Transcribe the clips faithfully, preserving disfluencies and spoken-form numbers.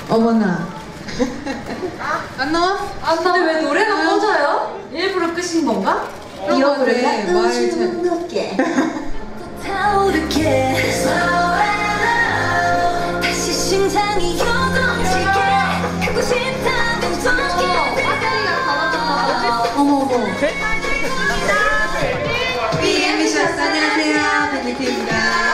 어머나. 안 나와? 아 근데 왜 노래가 꺼져요? 일부러 끄신 건가? 이어그래 말 잘. 높게 다시 심장이 요동치게 하고 싶다면 좋게 어머 어머. 비엠비셔스 안녕하세요. 밴디트입니다.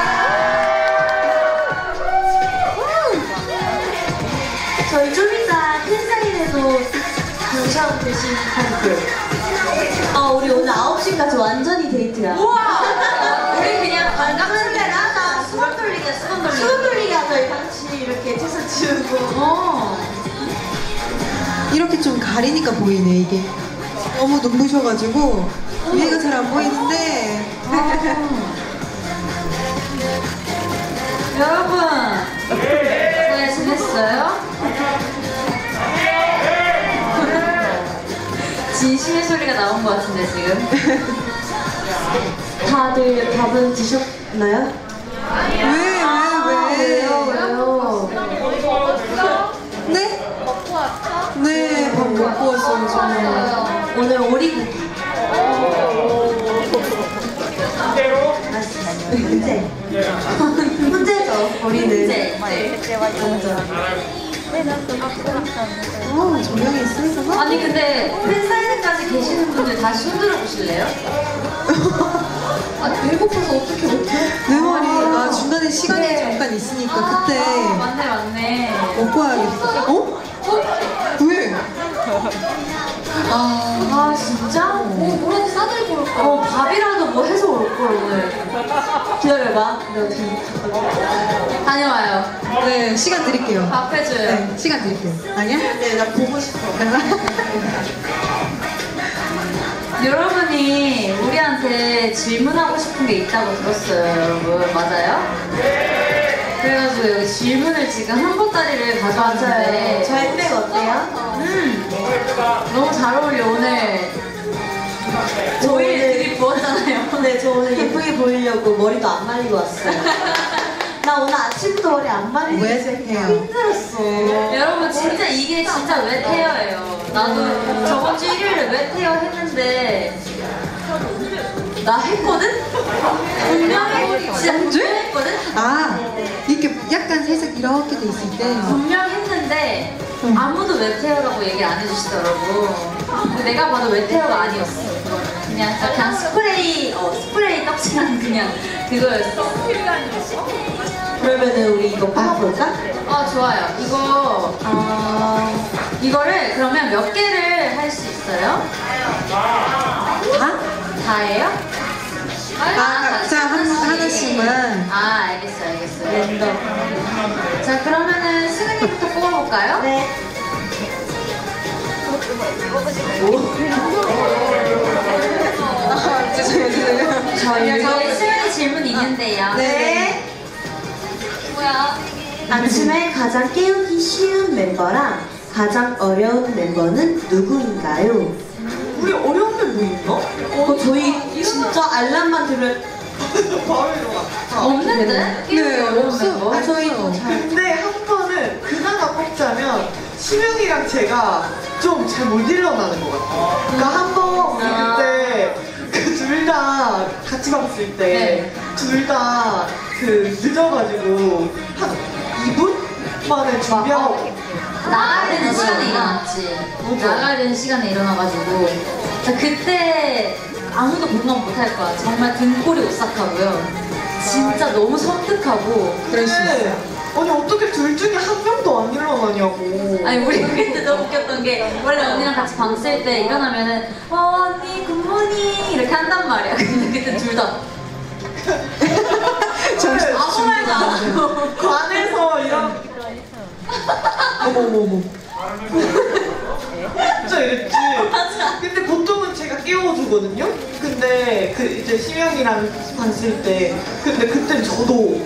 저희 좀 이따 팬사인회도 당첨되신 분들. 어 우리 오늘 아홉 시까지 완전히 데이트야. 우와! 우리 그냥 깜짝이야. 나 수건 돌리기 수건 돌리기 수건 돌리기 하자. 같이 이렇게 채서 치우고. 어. 이렇게 좀 가리니까 보이네 이게. 너무 눈부셔가지고 위에가 잘 안 보이는데. 여러분 잘 지냈어요? 진심의 소리가 나온 것 같은데 지금. 다들 밥은 드셨나요? 왜 왜 왜? 왜요 왜요? 네? 네, 밥 먹고 왔어요 저는. 오늘 오리고기. 훈제. 훈제죠 우리는. 네. 어, 조명이 있어서. 아니 근데 팬사인회까지 계시는 분들 다시 흔들어 보실래요? 아 배고파서 어떻게 못해? 내 말이 아 중간에 시간이 네. 잠깐 있으니까 그때 아, 맞네 맞네. 먹고 와야겠어. 어? 왜? 아, 아 진짜? 뭐 뭐라도 싸들고 올 걸. 어 밥이라도 뭐 해서 올 걸 오늘. 기다려봐. 너 어떻게 다녀와요. 네 시간 드릴게요. 밥 해줘요. 네 시간 드릴게요. 아니야? 네, 나 보고 싶어. 여러분이 우리한테 질문하고 싶은 게 있다고 들었어요, 여러분. 맞아요? 그래가지고 여기 질문을 지금 한 보따리를 가져왔는데 저희 백 어때요? 음 너무 잘 어울려 오늘. 저희 들이 부었잖아요. 네, 저 오늘 예쁘게 보이려고 머리도 안 말리고 왔어요. 나 오늘 아침부터 머리 안 말리고 왜 있어서 해요? 힘들었어. 여러분 진짜 이게 진짜 웻 헤어예요. 나도 저번 주 일요일에 웻 헤어 했는데 나 했거든? 분명히 진짜 분명 했거든? 아 이렇게 약간 살짝 이렇게 돼 있을 때. 분명 했는데 아무도 웻 헤어라고 얘기 안 해주시더라고. 근데 내가 봐도 웻 헤어가 아니었어. 그냥 그냥 스프레이 어 스프레이 떡칠한 그냥 그거였어. 그러면은 우리 이거 뽑아볼까? 아 좋아요. 이거 어, 이거를 그러면 몇 개를 할 수 있어요? 다? 다예요? 아 각자 한 하나씩만. 아 알겠어요 알겠어요. 랜덤. 자 그러면은 승은이부터 뽑아볼까요? 네. 아, 죄송해요 죄송해요. 저희 저희 승은이 질문 있는데요. 네. 뭐야? 아침에 가장 깨우기 쉬운 멤버랑 가장 어려운 멤버는 누구인가요? 우리 어려운 멤버 있나? 어, 저희 진짜 알람만 들으면 바로 일어나. 없는데? 네, 어려운 없어. 멤버? 아, 저희도 근데 한 번은 그나마 뽑자면 수명이랑 제가 좀 잘 못 일어나는 것 같아요. 그러니까 한 번 우리 아. 그때 그 둘 다 같이 봤을 때 둘 다 그 늦어가지고 한 이 분 만에 준비하고 나가야 되는 시간에 일어났지. 나가야 되는 시간에 일어나가지고 자, 그때 아무도 공감 못할 거야. 정말 등골이 오싹하고요. 진짜 너무 섬뜩하고. 그럴 수 있어요. 아니 어떻게 둘 중에 한 명도 안 일어나냐고. 아니 우리 그때 너무 웃겼던 게 원래 언니랑 같이 방 쓸 때 일어나면은 어 언니 굿모닝 이렇게 한단 말이야. 근데 그때 둘 다 정신 아무 말도 안 하고 관에서 이런 어머 어머 어머. 진짜 이랬지. 근데 보통은 제가 깨워주거든요. 근데 그 이제 심영이랑 봤을 때 근데 그땐 저도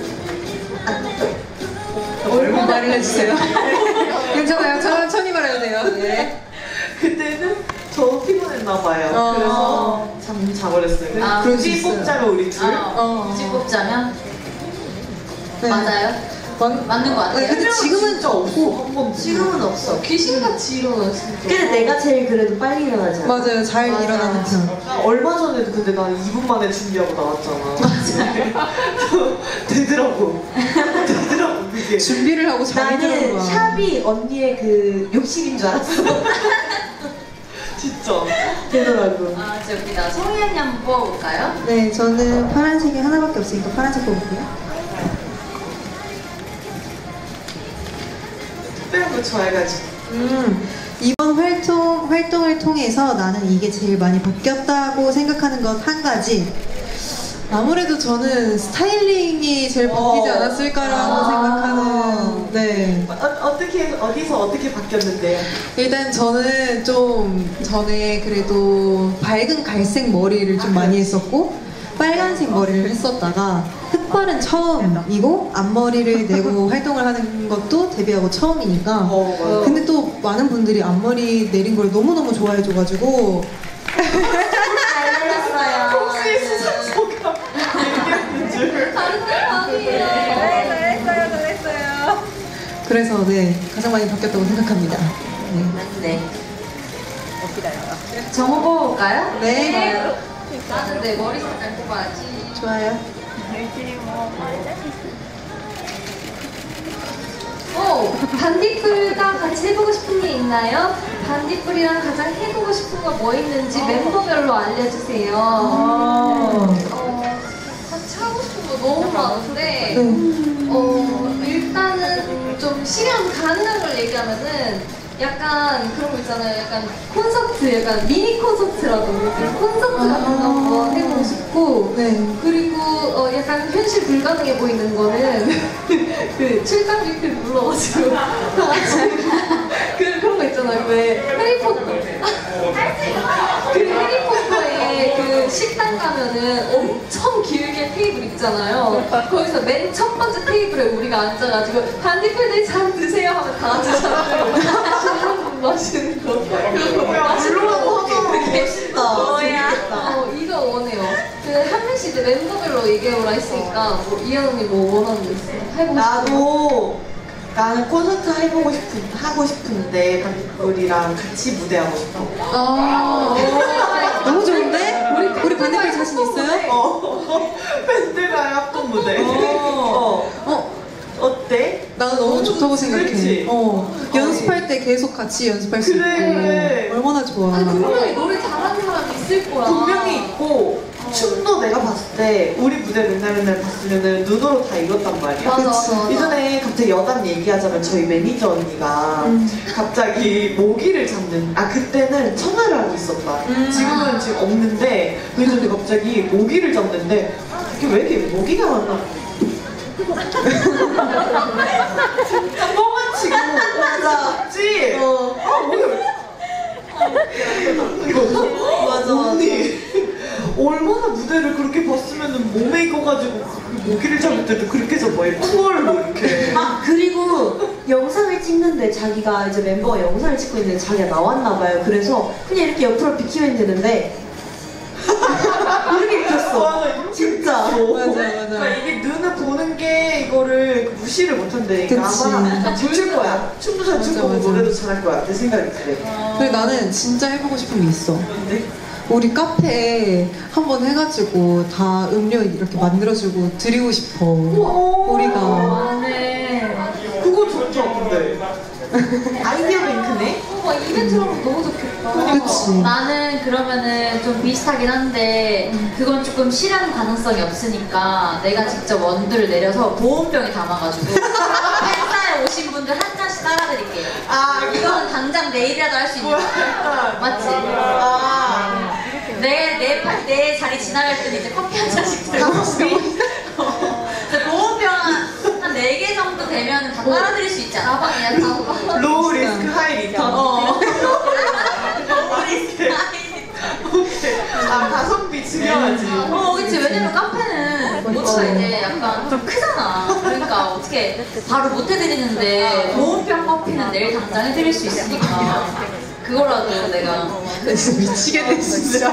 얼마 말을 해주세요. 괜찮아요. 천천히 말해도 돼요. 네. 그때는 저 피곤했나 봐요. 어. 그래서 잠 자버렸어요. 아, 그럴 수 굳이 있어요. 뽑자면 우리 둘. 어, 굳이 뽑자면 네. 맞아요. 맞- 맞는 것 네, 같아요. 근데 지금은 진짜 없어. 한 번. 지금은 없어. 귀신같이 일어나 진짜. 근데 내가 제일 그래도 빨리 일어나지 않아? 맞아요. 잘 맞아. 일어나는 편. 나 얼마 전에도 근데 난 이 분 만에 준비하고 나왔잖아. 되더라고. 되더라고 그게. 준비를 하고 잘 나는 일어나는 거야. 샵이 언니의 그 욕심인 줄 알았어. 진짜. 되더라고. 아, 진짜 웃기다. 성희 언니 한번 뽑아볼까요? 네, 저는 파란색이 하나밖에 없으니까 파란색 뽑을게요. 특별한 거 좋아해가지고. 음, 이번 활동, 활동을 통해서 나는 이게 제일 많이 바뀌었다고 생각하는 것 한 가지. 아무래도 저는 스타일링이 제일 바뀌지 어. 않았을까라고 아. 생각하는, 네. 어, 어떻게 어디서 어떻게 바뀌었는데요? 일단 저는 좀 전에 그래도 밝은 갈색 머리를 좀 많이 했었고, 빨간색 머리를 했었다가, 흑발은 처음이고, 앞머리를 내고 활동을 하는 것도 데뷔하고 처음이니까, 어, 맞아. 근데 또 많은 분들이 앞머리 내린 걸 너무너무 좋아해줘가지고 잘 내렸어요. 혹시 수상 소감 얘기하는 줄. 그래서 네 가장 많이 바뀌었다고 생각합니다. 네. 네. 정호 뽑아볼까요? 네. 나는 내 머리 색깔 뽑아야지. 좋아요. 오, 반딧불과 같이 해보고 싶은 게 있나요? 반딧불이랑 가장 해보고 싶은 거 뭐 있는지 멤버별로 알려주세요. 아. 어, 같이 하고 싶은 거 너무 많은데, 네. 어, 일단은 좀 실현 가능한 걸 얘기하면은 약간 그런 거 있잖아요. 약간 콘서트, 약간 미니 콘서트라도 이렇게 콘서트 같은 거 한번 해보고 싶고, 네. 그리고 어, 약간 현실 불가능해 보이는 거는 그 출장 뷔페 눌러가지고 다 같이 그, 그런 거 있잖아요. 왜 해리포터 그 해리포터에 그 식당 가면은 엄청 길게 테이블 있잖아요. 거기서 맨 첫 번째 테이블에 우리가 앉아가지고 반딧불들 잔 드세요 하면 다 같이 잔을 마시는 거 그런 거 물러라고 하잖아. 되게 멋있다. 뭐야? 어, 이거 원해요. 그 한 명씩 이제 멤버별로 얘기해오라 했으니까 뭐 이현 언니 뭐 원하는 거 있어요? 해보고 싶은 거? 나도 나는 콘서트 해보고 싶은 하고 싶은데 반딧불이랑 같이 무대하고 싶어. 아, 너무 좋은데? 우리 우리 반대편 자신 있어요? 어. 밴드가 합동 무대. 어. 어. 어, 어때? 나는 너무 좋다고 생각해. 그치? 어, 연습할 때 계속 같이 연습할 수 그래, 있고 그래. 얼마나 좋아. 아, 분명히 노래 잘하는 사람 있을 거야. 분명히 있고 춤도 내가 봤을 때 우리 무대 맨날 맨날 봤으면은 눈으로 다 익었단 말이야. 맞아, 그치. 맞아. 예전에 갑자기 여담 얘기하자면 저희 매니저 언니가 음. 갑자기 모기를 잡는 아 그때는 청아를 하고 있었다. 음. 지금은 지금 없는데 매니저 언니 갑자기 모기를 잡는데 이게 왜 이렇게 모기가 많나? 진짜 뻥아치고 맞아.지 어. 아 모기 이거 맞아, 언니 얼마나 무대를 그렇게 봤으면은 몸에 익어가지고 그 모기를 잡을 때도 그렇게 잡아요. 쿠얼로 이렇게. 아 그리고 영상을 찍는데 자기가 이제 멤버가 영상을 찍고 있는데 자기가 나왔나 봐요. 그래서 그냥 이렇게 옆으로 비키면 되는데 이렇게 비켰어. 맞아, 이렇게 진짜로. 맞아, 맞아. 그러니까 이게 눈을 보는 게 이거를 무시를 못한다니까. 그치. 아마 춤출 거야. 춤도 잘 출 맞아, 거고 맞아. 노래도 잘할 거야. 내 생각이 그래. 근데 나는 진짜 해보고 싶은 게 있어. 근데 우리 카페에 한번 해가지고 다 음료 이렇게 만들어주고 드리고 싶어. 우리가. 아, 네. 그거 좋죠, 근데. 아이디어가 있네. 어, 이벤트로 하면 너무 좋겠다. 그치. 나는 그러면은 좀 비슷하긴 한데 그건 조금 실현 가능성이 없으니까 내가 직접 원두를 내려서 보온병에 담아가지고 팬사에 오신 분들 한 잔씩 따라드릴게요. 아, 이거는 당장 내일이라도 할 수 있는 거야. 맞지? 아. 내, 내, 파- 내 자리 지나갈 때는 이제 커피 한 잔씩 들고 보온병 한 네 개 정도 되면 다 따라드릴 수 있지 않아? 가방이야, 가방. 로우 리스크 하이 리턴. 어. 로우 리스크. 오케이. 아, 가성비 중요하지. 어, 그치. 왜냐면 카페는 모두가 이제 약간 좀 크잖아. 그러니까 어떻게 바로 못 해드리는데 보온병 커피는 내일 당장 해드릴 수 있으니까 그거라도 내가. 진짜 미치겠네, 진짜.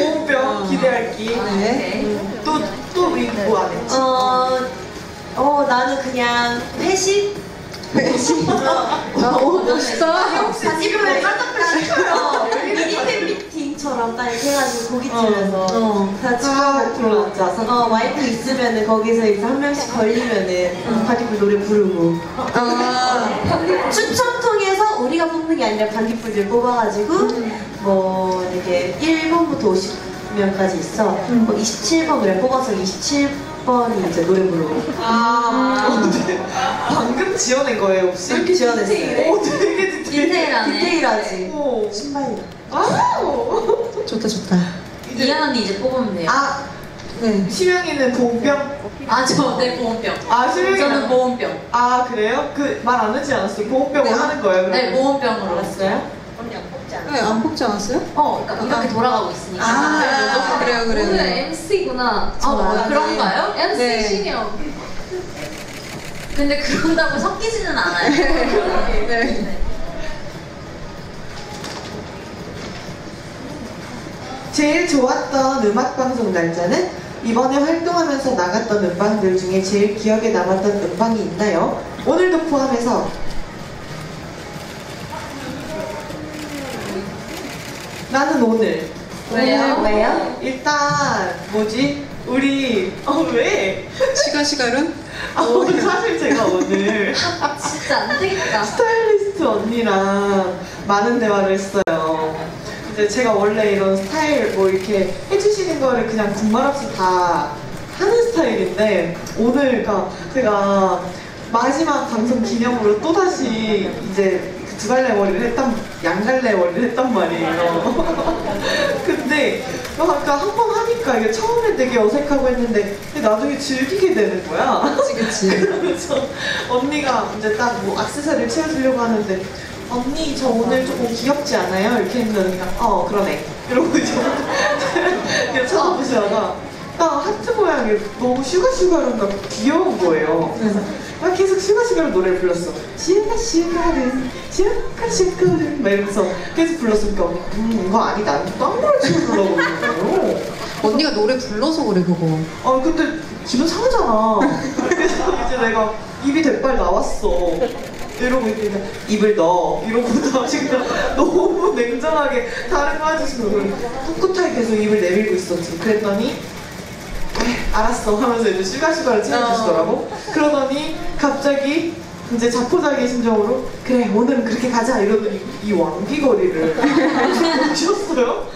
보온병 기대할게. 네. 오케이. 또, 또 뭐 안 했지? 어, 어, 나 나는 그냥 회식. 회식. 아, 오, 멋있다. 집을 어, 미니팬 미팅처럼 딱 이렇게 해가지고 고깃집에서 어. 다 집에 불러 앉아서 어, 와이프 있으면은 거기서 이제 한 명씩 걸리면은 반딧불 노래 부르고 아, 추첨 통해서 우리가 뽑는 게 아니라 반딧불들 뽑아가지고 뭐 이렇게 일 번부터 오십 명까지 있어. 뭐 이십칠 번 그래 뽑아서 이십칠 번이 이제 노래 부르고. 아, 네. 방금 지어낸 거예요, 혹시? 이렇게 지어냈어요. 오, 되게 디테일. 디테일하네. 디테일하지. 오. 신발이다. 와우. 좋다, 좋다. 이한 언니 이제 뽑으면 돼요. 아, 네. 심영이는 보온병? 아, 저, 네, 보온병. 아, 심영이는 저는 보온병. 아, 그래요? 그 말 안 하지 않았어요? 보온병을 네. 하는 거예요? 그러면? 네, 보온병으로. 알았어요? 네, 안 뽑지 않았어요? 어, 그러니까 이렇게 돌아가고 있으니까. 아, 그래요, 그래요. 오늘 엠씨구나. 아, 뭐, 그런가요? 엠씨 네. 신영. 근데 그런다고 섞이지는 않아요. 네. 제일 좋았던 음악방송 날짜는 이번에 활동하면서 나갔던 음방들 중에 제일 기억에 남았던 음방이 있나요? 오늘도 포함해서 나는 오늘 왜요? 왜요? 일단 뭐지? 우리 어 왜? 시간, 시간은? 아 오늘 사실 제가 오늘 진짜 안 되겠다. 스타일리스트 언니랑 많은 대화를 했어요. 이제 제가 원래 이런 스타일 뭐 이렇게 해주시는 거를 그냥 군말 없이 다 하는 스타일인데 오늘 그러니까 제가 마지막 방송 기념으로 또 다시 이제 두 갈래 머리를 했단 양갈래 머리를 했단 말이에요. 근데 아까 한 번 하니까 이게 처음에 되게 어색하고 했는데 근데 나중에 즐기게 되는 거야. 그치, 그치. 그래서 언니가 이제 딱 뭐 액세서리를 채워주려고 하는데 언니 저 오늘 조금 귀엽지 않아요? 이렇게 했는데 그냥 어 그러네 이러고 이제 그냥 쳐다보시다가 딱 하트 모양이 너무 슈가슈가로 귀여운 거예요. 그래서 막 계속 슈가슈가로 노래를 불렀어. 슈가슈가는 슈가슈가는 막 이러면서 계속 불렀으니까 언니 음 이거 아니다. 딴 노래 치워주려고 그러는 거예요. 언니가 노래 불러서 그래, 그거. 아 근데 기분 상하잖아. 그래서 이제 내가 입이 대빨 나왔어. 이러고 있으니까 입을 넣어 이러고 다시 그냥 너무 냉정하게 다른 거 해주시는 거예요. 꿋꿋하게 계속 입을 내밀고 있었지. 그랬더니 에이, 알았어 하면서 이제 슈가슈가를 채워주시더라고. 그러더니 갑자기 이제 자포자기의 심정으로 그래 오늘은 그렇게 가자 이러더니 이 왕비거리를 보셨어요?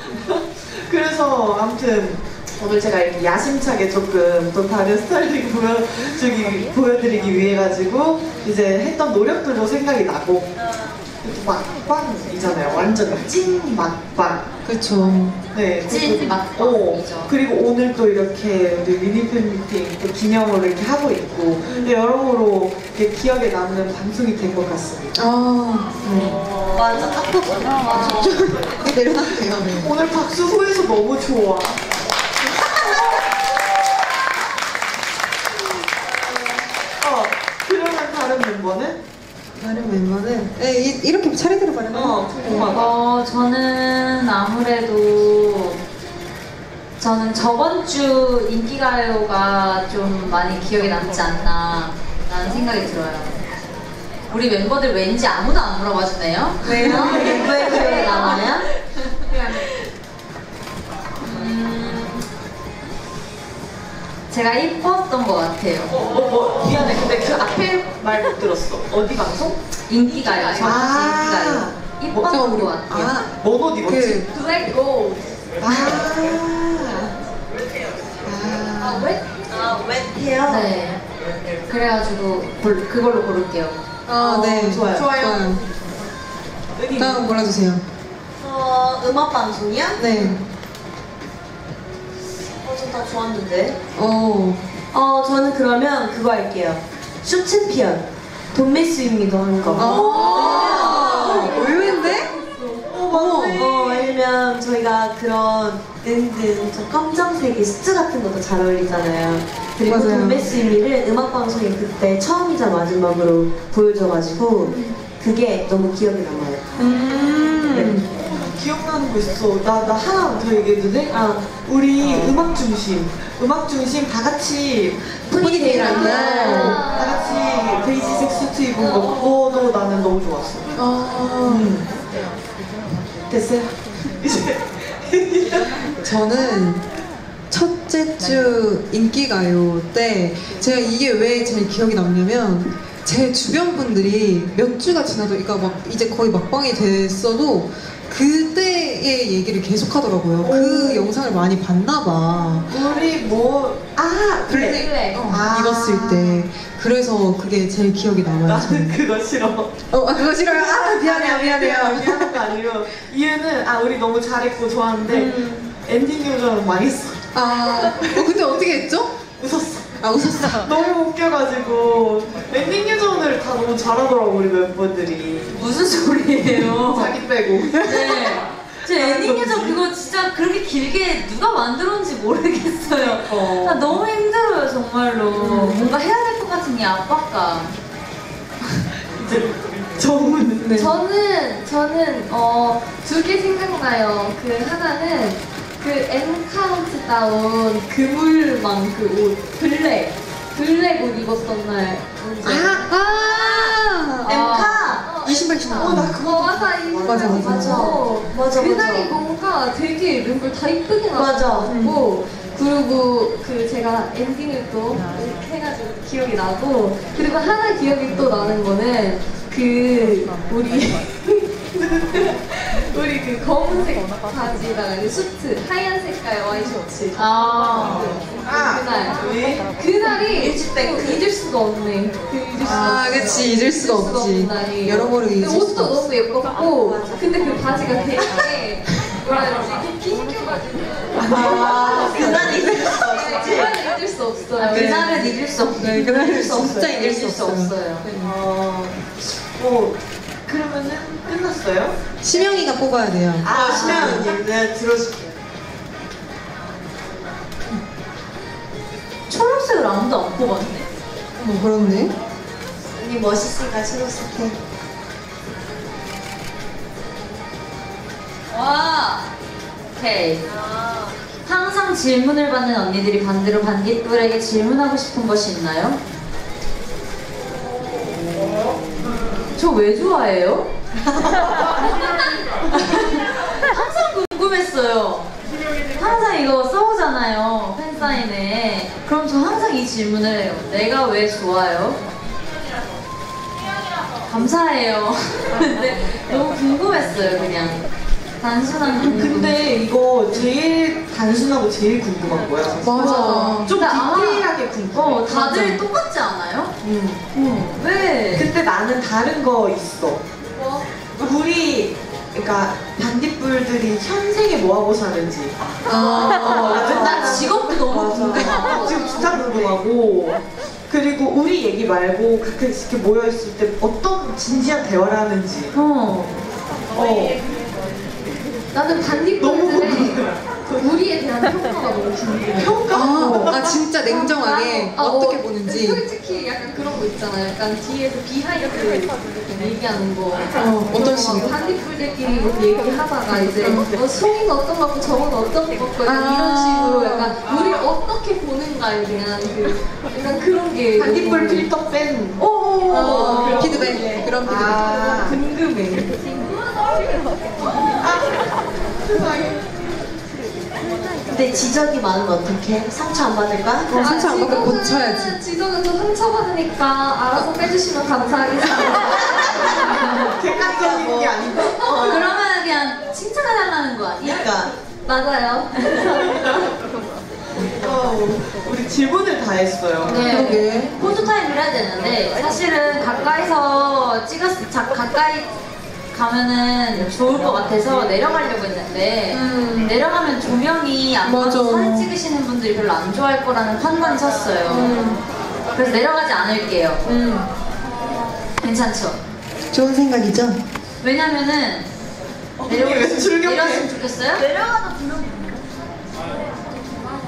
그래서 아무튼 오늘 제가 이렇게 야심차게 조금 또 다른 스타일링 보여주기, 보여드리기 위해 가지고 이제 했던 노력들도 생각이 나고 막방이잖아요. 완전 찐 막방. 그쵸. 네. 찐 그리고- 막방이죠. 어, 그리고 오늘 또 이렇게 우리 미니팬 미팅 또 기념으로 이렇게 하고 있고 네, 여러모로 이렇게 기억에 남는 방송이 된 것 같습니다. 아, 네. 맞아. 이거 내려놔도 돼요. 네. 오늘 박수 소리서 너무 좋아. 어, 그러면 다른 멤버는? 다른 멤버는 네, 이, 이렇게 차례대로 말하면 어, 궁금하다. 어, 저는 아무래도 저는 저번 주 인기가요가 좀 많이 기억에 남지 않나 라는 생각이 들어요. 우리 멤버들 왠지 아무도 안 물어봐 주네요. 왜요? 왜 기억에 남아요? 음, 제가 이뻤던 것 같아요. 어, 어, 어, 미안해. 근데 그 앞에 말 못 들었어. 어디 방송? 인기가요. 저번 주 아. 인기가요. 이뻤던 것 같아요. 아, 뭔 옷 입었지? 그, 블랙 골드. 아. 아, 왜? 아, 웨트해요? 네. 그래가지고 골- 그걸로 고를게요. 아, 네. 어, 좋아요. 좋아요. 여기 다음 골라주세요. 어, 음악 방송이요? 네. 어, 전 다 좋았는데. 오. 어, 저는 그러면 그거 할게요. 쇼챔피언. 돈메스입니다 하는 거. 아, 의외인데? 어, 어, 왜냐면 저희가 그런 은근 좀 검정색의 수트 같은 것도 잘 어울리잖아요. 그리고 맞아요. 돈메스미를 음악방송에 그때 처음이자 마지막으로 보여줘가지고 그게 너무 기억에 남아요. 음. 네. 기억나는 생각한 거 있어. 나, 나 하나 더 얘기해도 돼? 아, 우리 음악 중심. 음악 중심 다 같이 포니테일한 날. 다 같이 베이지색 수트 입은 거 그거도 나는 너무 좋았어. 아, 음. 됐어요? 이제 저는 첫째 주 인기가요 때 제가 이게 왜 제일 기억이 남냐면 제 주변 분들이 몇 주가 지나도 그러니까 막 이제 거의 막방이 됐어도 그때의 얘기를 계속 하더라고요. 그 영상을 많이 봤나 봐. 우리 뭐, 아, 블랙. 블랙. 어, 아. 입었을 때. 그래서 그게 제일 기억이 남아요. 나는 저는. 그거 싫어. 어, 아, 그거 싫어요? 아, 미안해요, 미안해요. 미안한 거 아니고 이유는 아 우리 너무 잘했고 좋았는데 음. 엔딩 요정 망했어. 아, 어, 근데 어떻게 했죠? 웃었어. 아, 웃었어. 너무 웃겨가지고 엔딩 요정을 다 너무 잘하더라고 우리 멤버들이. 무슨 소리예요? 자기 빼고. 네. 저 엔딩 요정 그거 진짜 그렇게 길게 누가 만들었는지 모르겠어요. 어. 나 너무 힘들어요 정말로. 뭔가 해야 될 것 같은 이 압박감. 이제 정우는 네. 저는 저는 어 두 개 생각나요. 그 하나는 그 M 카운트다운 그물망 그 옷 블랙 블랙 옷 입었던 날 언제? 아, 아! 엠카. 이 신발 신어. 어, 나 그거 어, 맞아 이 맞아, 맞아. 맞아. 맞아, 그날이 맞아. 뭔가 되게 멤버 다 이쁘게 맞아. 나왔고 그리고 그 제가 엔딩을 또 이렇게 해가지고 기억이 나고 그리고 하나 기억이 또 나는 거는 그 우리 우리 그 검은색 바지에다가 그 수트 하얀 색깔 와이셔츠 아. 그날 왜? 그날이 또 잊을 수가 없네. 그 잊을 수가 아, 없어요. 그치. 잊을 수가 잊을 없지. 날이. 여러모로 근데 잊을 수가 옷도 없어. 너무 예뻤고 근데 그 바지가 되게 뭐라 해야 되지? 핑크가지고 아, 그날이 있을 수 그날은 잊을 수 없어요. 아, 그날은 잊을 수 없어요. 네, 그날은 잊을 수 진짜 없어요. 잊을 수 없어요. 어, 어, 그러면은 끝났어요? 심영이가 뽑아야 돼요. 아, 심연 언니 내가 들어줄게요. 초록색을 아무도 안 뽑았네. 어, 그렇네. 언니 멋있으니까 초록색해. 와. 오케이. 항상 질문을 받는 언니들이 반대로 반딧불에게 질문하고 싶은 것이 있나요? 저 왜 좋아해요? 항상 궁금했어요. 항상 이거 써오잖아요, 팬사인에. 그럼 저 항상 이 질문을 해요. 내가 왜 좋아요? 감사해요. 근데 너무 궁금했어요, 그냥. 단순한 궁금. 근데 이거 제일 단순하고 제일 궁금한 거야. 사실. 맞아. 좀 근데 아마- 디테일하게 궁금해. 어, 다들 똑같지 않아요? 응. 어, 왜? 근데 나는 다른 거 있어. 뭐? 우리 그러니까 반딧불들이 현생에 뭐 하고 사는지. 아, 나 직업도 너무 맞아. 궁금하고. 지금 진짜 궁금하고. 그리고 우리 얘기 말고 그렇게 이렇게 모여 있을 때 어떤 진지한 대화를 하는지. 어. 어. 나는 너무 반딧불들의 궁금해. 그 우리에 대한 평가가 너무 궁금해. 평가. 아, 아, 진짜 냉정하게 아, 어떻게 어, 보는지. 솔직히 약간 그런 거 있잖아요. 약간 뒤에서 비하인드 얘기하는 거. 어, 어떤 식이요? 반딧불들끼리 이렇게 얘기하다가 이제 어, 송이는 어떤 거 같고 저건 어떤 거 같고 약간 아. 이런 식으로 약간 우리를 어떻게 보는가에 대한 그 약간 그런 게 반딧불 너무 필터 뺀. 오, 어, 그런 피드백. 그런 피드백. 아. 궁금해. 근데 지적이 많으면 어떡해? 상처 안 받을까? 어, 상처 안 받고 지금은 고쳐야지. 지금은 저 상처받으니까 알아서 빼주시면 감사하겠습니다. 객관적인 게 아니고. 어, 그러면 그냥 칭찬해달라는 거 아니야? 그러니까 맞아요. 어, 우리 질문을 다 했어요. 네. 그러게. 포토타임을 해야 되는데 사실은 가까이서 찍었, 자, 가까이 가면은 좋을 것 같아서 내려가려고 했는데 음. 내려가면 조명이 안 맞아. 맞아서 사진 찍으시는 분들이 별로 안 좋아할 거라는 판단이 섰어요. 음. 그래서 내려가지 않을게요. 음. 괜찮죠? 좋은 생각이죠? 왜냐면은 언니 왜 출격해? 내려왔으면 좋겠어요? 내려가도 분명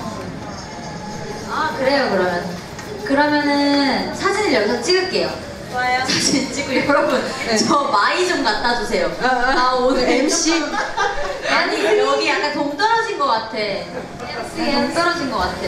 아 그래요 그러면 그러면은 사진을 여기서 찍을게요. 사진 찍고 여러분 네. 저 마이 좀 갖다 주세요. 아, 아. 아 오늘 엠씨. 조금- 아니 여기 약간 동 떨어진 것 같아. 동 떨어진 것 같아.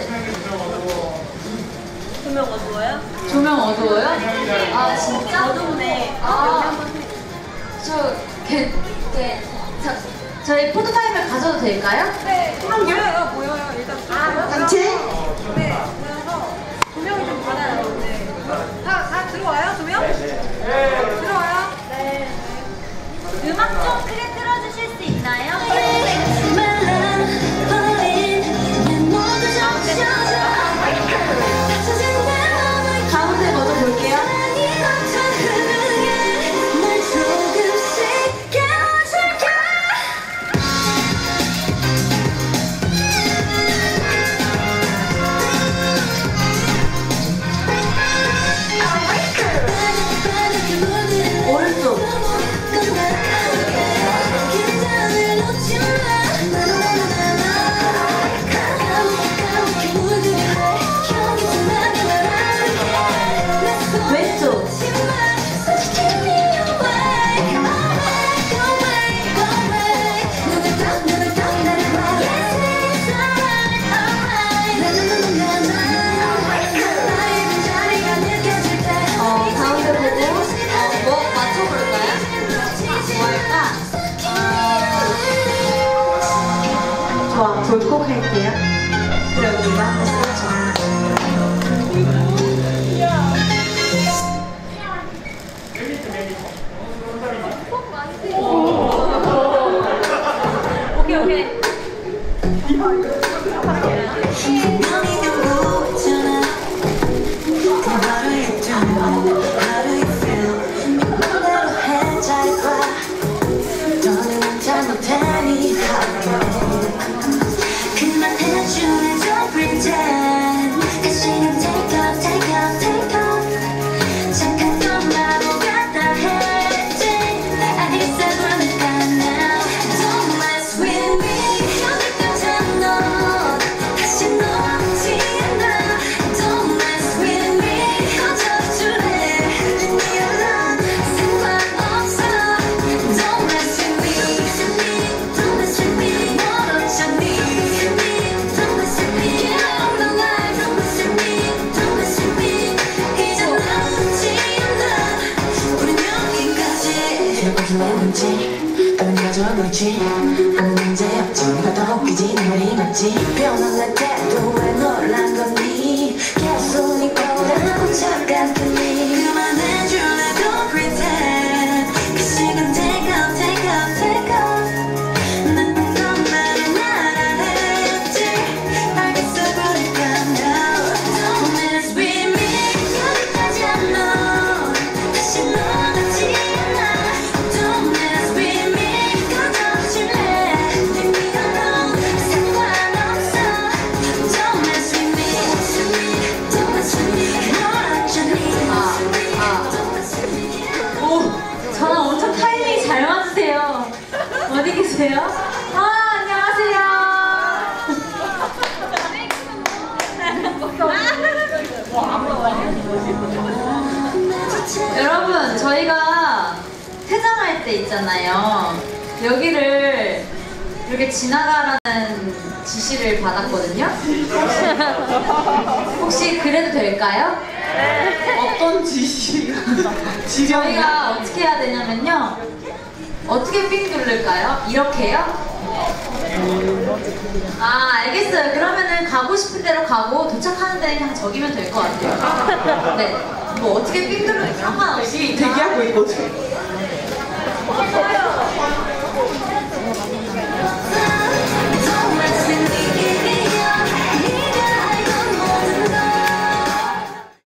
조명 어두워요? 조명 어두워요? 아 진짜? 어두우네. 아, 저, 게, 게, 저, 저희 포토타임을 가져도 될까요? 네, 보여요, 보여요. 일단 아, 단체? 네, 모여서 조명이 좀 받아요. 네. 다, 다 들어와요, 조명? 네. 들어와요? 네. 음악 좀 크게 틀어주실 수 있나요? 가운데 먼저 볼게요. 오른쪽. 왼쪽. 어, 가운데 보고, 어, 뭐 맞춰볼까요? 뭐 할까? 좋아, 볼콕 할게요. 그럼 누가 한번 써줘. 오케이, 오케이. 넌 가져놓지 아무 문제 없지 네가 더 웃기지 내 말이 맞지 변한 때도 왜 놀란 거니 계속 네 거라고 착각하니 그만해줄래 don't pretend 그 시간 take off take off take off 난 너만을 날아했지 알겠어 그러니까 now don't mess with me 여기까지 넌 다시 너같지 않아 don't mess with me 꺼져줄래 Leave me alone 상관없어 don't mess with me don't mess with me 널 어쩌니 don't mess with me 오, 저랑 엄청 타이밍이 잘 맞으세요. 어디 계세요? 아, 안녕하세요. 여러분, 저희가 퇴장할 때 있잖아요. 여기를 이렇게 지나가라는 지시를 받았거든요. 혹시 그래도 될까요? 어떤 지시? 지령. 저희가 어떻게 해야 되냐면요. 어떻게 삥 누를까요? 이렇게요? 아, 알겠어요. 그러면은 가고 싶은 대로 가고 도착하는 데는 그냥 저기면 될 것 같아요. 네. 뭐 어떻게 삥 누르는 상관없이 대기하고 있거든. 다